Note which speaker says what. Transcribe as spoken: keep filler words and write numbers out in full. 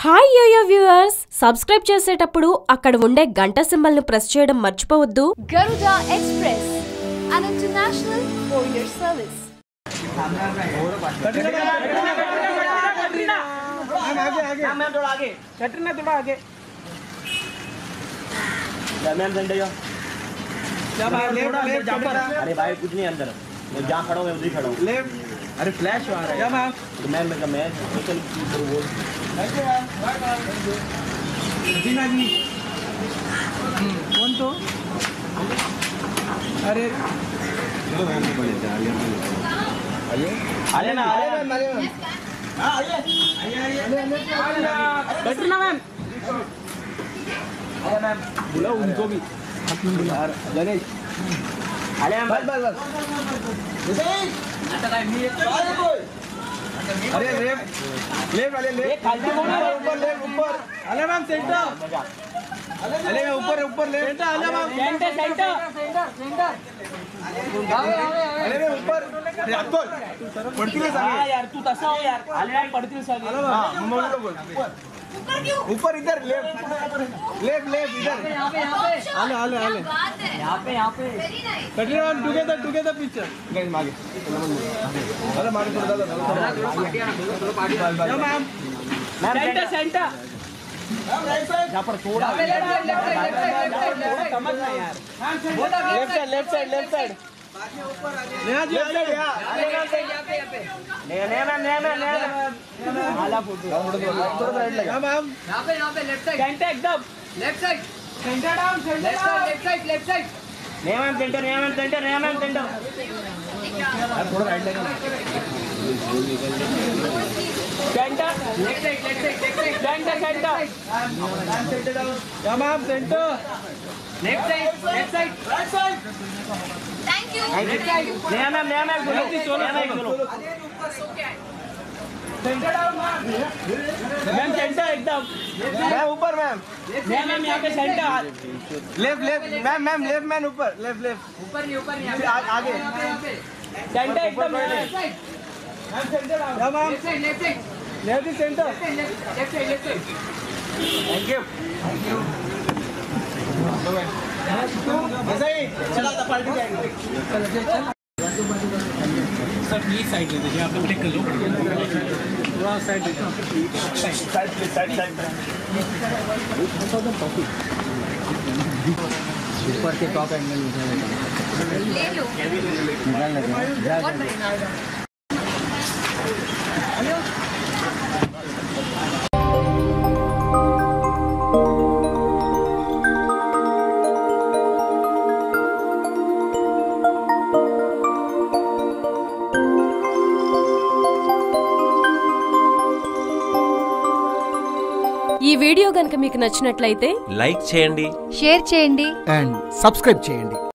Speaker 1: Hi yo-yo viewers, subscribe చేసేటప్పుడు అక్కడ ఉండే గంట సింబల్ ను ప్రెస్ చేయడం మర్చిపోవద్దు.
Speaker 2: Garuda Express, an international courier service.
Speaker 3: अरे भाई कुछ नहीं अंदर, मैं जहाँ खड़ा हूँ मैं उधर खड़ा हूँ. अरे फ्लैश आ रहा है मैम. तो मैम मैं मैं चल वो
Speaker 4: दीना जी कौन तो अरे चलो मैम को बोले जा आइए
Speaker 3: आइए ना आइए हां आइए आइए बैठो ना मैम. आइए मैम बुलाओ उनको भी अपने बुला गणेश. आइए मैम बस बस बस आता काय मी
Speaker 4: अरे लेफ्ट लेफ्ट वाले लेफ्ट
Speaker 3: खाली
Speaker 4: ऊपर लेफ्ट ऊपर अरे मैम सेंटर अरे मैं ऊपर ऊपर लेफ्ट अरे मैम
Speaker 3: सेंटर सेंटर सेंटर
Speaker 4: अरे मैं ऊपर अरे अब्दुल पडतील
Speaker 3: हां यार तू तसा हो यार. आले ना पडतील सगळे.
Speaker 4: हां मम्मा बोल ऊपर इधर लेफ्ट लेफ्ट लेफ्ट इधर
Speaker 2: यहाँ पे यहाँ पे
Speaker 4: आले आले आले
Speaker 3: यहाँ पे यहाँ पे
Speaker 4: कटरी ma'am together together picture guys मागे अरे मागे थोड़ा दादा या मैम
Speaker 3: मैम सेंटर सेंटर यहाँ पर थोड़ा
Speaker 2: लेफ्ट साइड
Speaker 3: समझ ना यार.
Speaker 4: Left side left side left side Neha ji आइए
Speaker 2: यहाँ पे यहाँ पे
Speaker 3: नहीं नहीं मैम नहीं मैम नहीं आला फोटो
Speaker 4: थोड़ा राइट लगा या मैम
Speaker 2: यहाँ पे यहाँ पे लेफ्ट साइड
Speaker 3: सेंटर एकदम
Speaker 2: left side
Speaker 3: centre down centre
Speaker 2: left side left side left side
Speaker 3: नहीं मैम सेंटर नहीं मैम सेंटर नहीं मैम सेंटर
Speaker 4: थोड़ा राइट लगा
Speaker 3: centre
Speaker 2: left side left side left side
Speaker 3: centre centre
Speaker 4: या ma'am centre
Speaker 2: left side left side
Speaker 4: right side
Speaker 2: thank you
Speaker 3: left side नहीं ma'am नहीं ma'am बोलो नहीं मैम बोलो सेंटर डाउन मैम सेंटर एकदम
Speaker 4: ma'am ऊपर मैम
Speaker 3: नहीं मैम यहाँ पे centre
Speaker 4: left left ma'am ma'am left man ऊपर लेफ्ट लेफ्ट
Speaker 2: ऊपर नहीं ऊपर नहीं यहाँ
Speaker 4: फिर आ- आगे
Speaker 2: पे यहाँ पे
Speaker 3: सेंटर एकदम
Speaker 2: लेफ्ट साइड
Speaker 4: मैम सेंटर या ma'am
Speaker 2: left side left side
Speaker 4: left centre
Speaker 2: left side left side
Speaker 4: thank you ऐसा ही चला था पार्टी जाएंगे
Speaker 5: सर प्लीज साइड ले दीजिए आप लोग टेक कर लो
Speaker 4: थोड़ा साइड
Speaker 3: साइड साइड साइड
Speaker 5: ऊपर के टॉप एंगल उठा लेते
Speaker 2: ले लो
Speaker 5: निकाल लेते हैं
Speaker 2: बहुत बढ़िया
Speaker 1: ఈ వీడియో గనుక మీకు నచ్చినట్లయితే
Speaker 6: లైక్ చేయండి,
Speaker 7: షేర్ చేయండి
Speaker 8: అండ్ సబ్స్క్రైబ్ చేయండి.